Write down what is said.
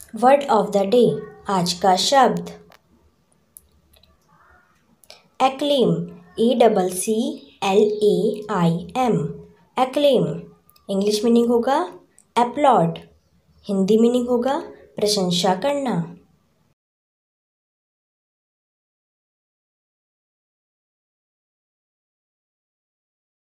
Word of the day, आज का शब्द acclaim, ACCLAIM, acclaim. English meaning होगा अपलॉड, हिंदी मीनिंग होगा प्रशंसा करना।